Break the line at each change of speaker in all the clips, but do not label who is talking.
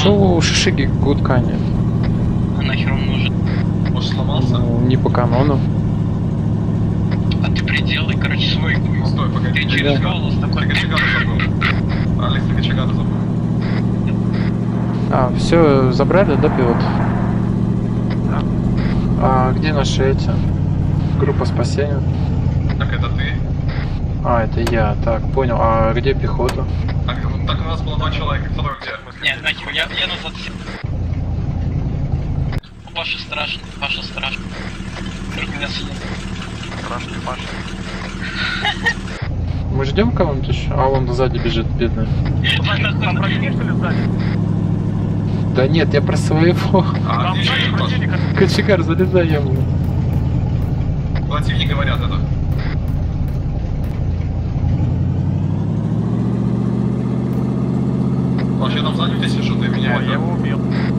Чё у Шишиги гудка нет?
А нахер он нужен?
Может, сломался?
Ну, не по канону.
А ты приделай, короче, свой.
Ну, стой, погоди.
Ты через
Да.
голос
Ты
такой.
кочегара забыл. Алекс, ты кочегара забыл.
А, все, забрали, да, пилот?
Да.
А где наши эти? Группа спасения?
Так это ты?
А, это я, так, понял. А где пехота?
Так у нас было 2 человека. Второй где?
Нет, нахер, я назад сел. Паша страшный, Паша страшный. Вдруг меня съест.
Страшный Паша.
Мы ждем кого-нибудь еще? А он сзади бежит, бедный.
Там противник, что ли, сзади?
Да нет, я про своего.
А,
Там
где
сзади
еще
противник.
Кочегар, залезай ему.
Противник говорят это. Вообще там сзади здесь что ты меня
Ой, я его убил.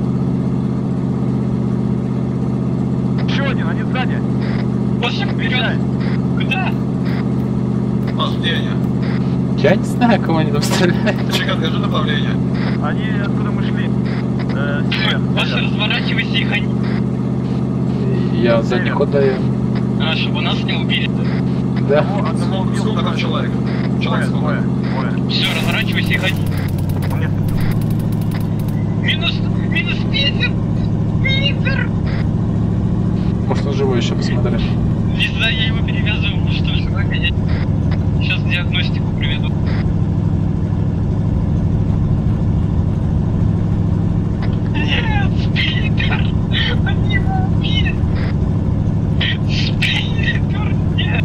Еще один, они сзади.
Паша, вперед! Куда?
Паш, где они?
Я не знаю, кого они там стреляют.
Кочегар, скажи направление.
Они откуда мы шли? Север.
Паша, разворачивайся и гони.
Я задний ход даю.
А, чтобы нас не убили.
Да.
Одного убил.
Сколько там человек? Человек
Двое,
сколько?
двое.
Все, разворачивайся и гони.
Он мне-
Минус Питер! Питер!
Может, он живой еще, посмотри.
Не знаю, я его перевязываю, что ли, живой, конечно. Сейчас диагностику приведу. Нет, Питер! Они его убили! Питер, нет!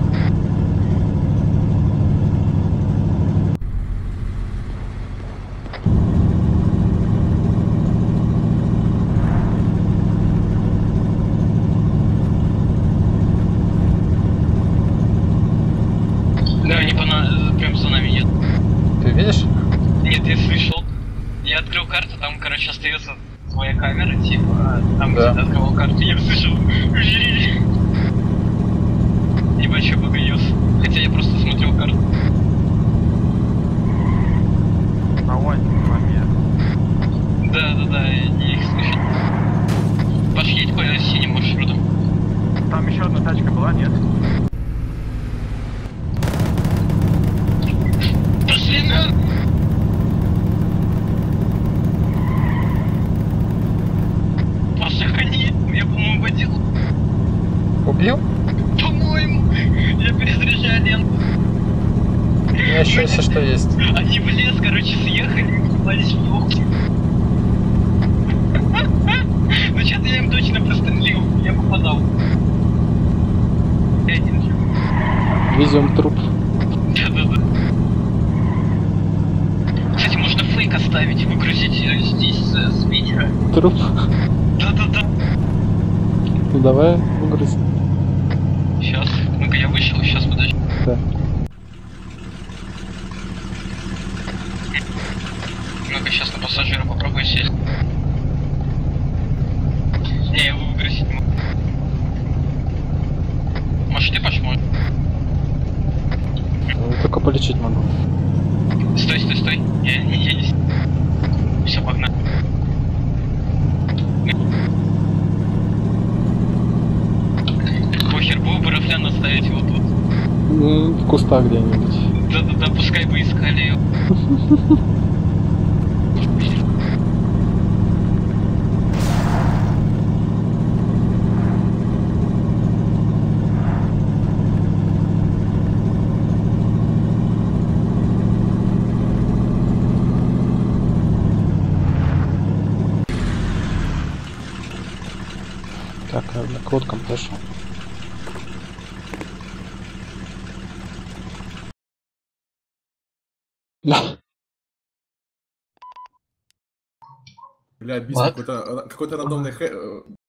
Да, они прям за нами едут.
Ты видишь?
Нет, я слышал. Я открыл карту, там, короче, остается твоя камера, типа, там,
Да.
где ты открывал карту, я слышал. Небольшой багаюз. Хотя я просто смотрел карту.
Давай, момент.
Да, я их слышу. Паш, едь по синим маршрутам.
Там еще одна тачка была, нет?
Пошли на... Паша, гони. Я, по-моему, водил.
Убил?
По-моему. Я перезаряжаю ленту.
У меня еще если что есть.
Они в лес, короче, съехали и въебались в елки. Ну что-то я им точно прострелил. Я попадал. Один же.
Везем труп.
Да. Кстати, можно фейк оставить, выгрузить здесь с вечера.
Труп.
Да.
Ну давай, выгрузи.
Сейчас. Ну-ка, я вышел, сейчас подожди.
Да.
Ну-ка, сейчас на пассажира попробую сесть. Не, я его выгрузить не могу. Может, ты поможешь?
Только полечить могу.
Стой. Я не... Все, погнали. Похер, бы Рафлян оставить вот тут.
Ну, в кустах где-нибудь.
Да, пускай бы искали ее.
Так, к лодкам пошел. Да.
Бля, бис
What?
какой-то рандомный